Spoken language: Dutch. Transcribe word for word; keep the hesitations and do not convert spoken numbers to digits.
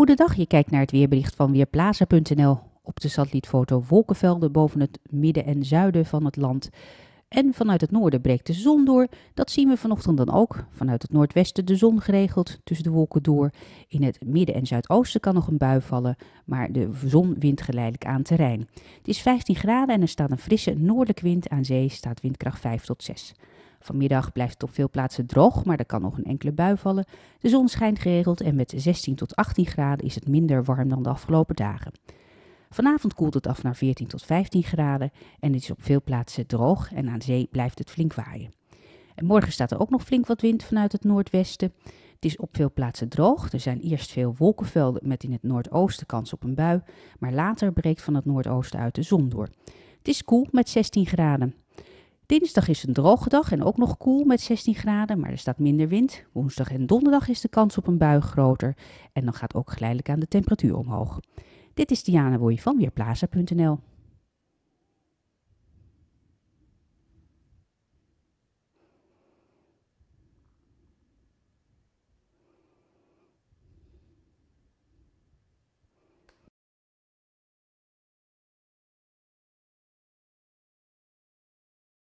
Goedendag, je kijkt naar het weerbericht van Weerplaza punt n l. Op de satellietfoto wolkenvelden boven het midden en zuiden van het land. En vanuit het noorden breekt de zon door. Dat zien we vanochtend dan ook. Vanuit het noordwesten de zon geregeld tussen de wolken door. In het midden en zuidoosten kan nog een bui vallen, maar de zon wint geleidelijk aan terrein. Het is vijftien graden en er staat een frisse noordelijke wind. Aan zee staat windkracht vijf tot zes. Vanmiddag blijft het op veel plaatsen droog, maar er kan nog een enkele bui vallen. De zon schijnt geregeld en met zestien tot achttien graden is het minder warm dan de afgelopen dagen. Vanavond koelt het af naar veertien tot vijftien graden en het is op veel plaatsen droog en aan zee blijft het flink waaien. En morgen staat er ook nog flink wat wind vanuit het noordwesten. Het is op veel plaatsen droog. Er zijn eerst veel wolkenvelden met in het noordoosten kans op een bui, maar later breekt van het noordoosten uit de zon door. Het is koel met zestien graden. Dinsdag is een droge dag en ook nog koel met zestien graden, maar er staat minder wind. Woensdag en donderdag is de kans op een bui groter en dan gaat ook geleidelijk aan de temperatuur omhoog. Dit is Diana Woei van Weerplaza punt n l.